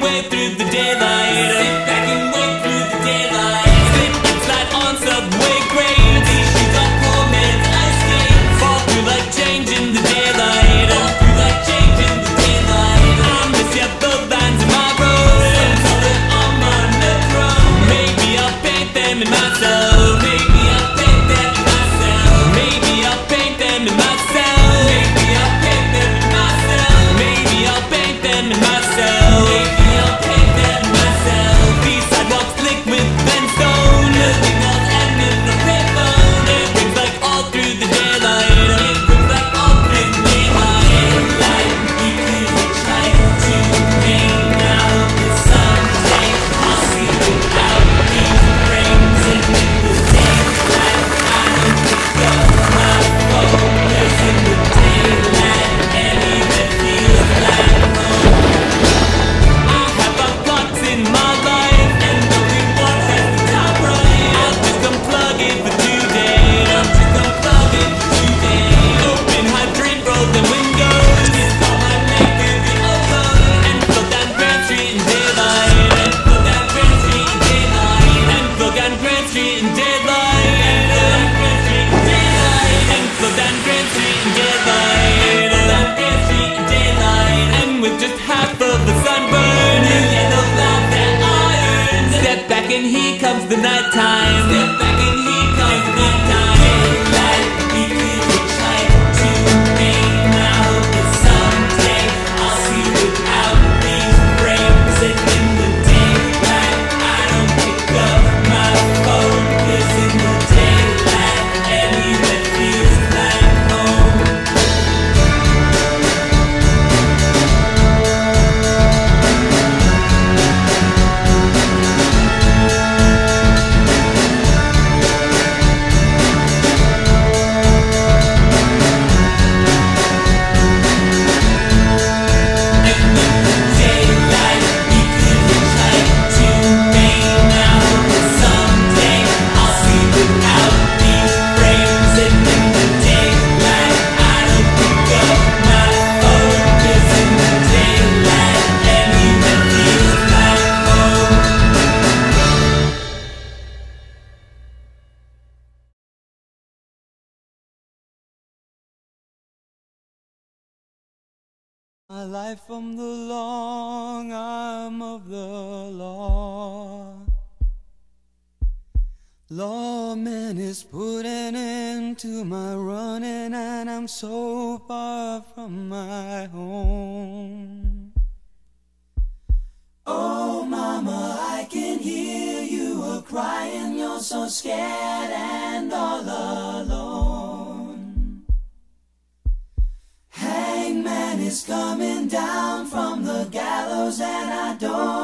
wait through the daylight. Sit back and wait through the daylight. Slip and slide on subway grades. Shoes on poor man's ice skate. Fall through like change in the daylight. Fall through like change in the daylight. I miss ya, the lines in my road. Some color on my metro. Maybe I'll paint them in myself. Maybe I'll paint them in myself. Maybe I'll paint them in myself. Maybe I'll paint them in myself. Maybe I'll paint them in myself. Maybe I'll paint them in myself. These sidewalks slick with brimstone. Nothing else and in the payphone. It rings like all through the daylight. It rings like all through the daylight. Daylight, we could try to make now. But someday I'll see without these frames. And in the daylight, I don't pick up my phone. 'Cause in the daylight, anywhere feels like home. I have a plots in my life, and only one has the top right. I'll just unplug it for today. I'll just unplug it for today. Open hydrant, roll the windows. It's all my make through the ozone. And float down Grand Street in daylight. And float down Grand Street in daylight. And float down Grand Street in daylight. And float down Grand Street in daylight. And float down Grand Street in daylight. And float down Grand Street in daylight. And with just half of the sunburn, you get the love that I earned. Step back and here comes the nighttime. Step back and here comes the nighttime. Daylight, we could try to make now. But someday I'll see without these frames. And in the daylight, I don't pick up my phone. 'Cause in the daylight, anywhere feels like home. My life from the long arm of the law. Lawman is putting end to my running, and I'm so far from my home. Oh mama, I can hear you a-crying. You're so scared and all alone. Hangman is coming down from the gallows, and I don't